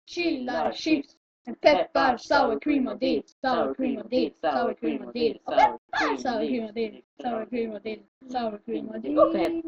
chillar, chips, peppar, sour cream och dill, sour cream och dill, sour cream och dill, sour cream och dill, sour cream och dill, sour cream och dill.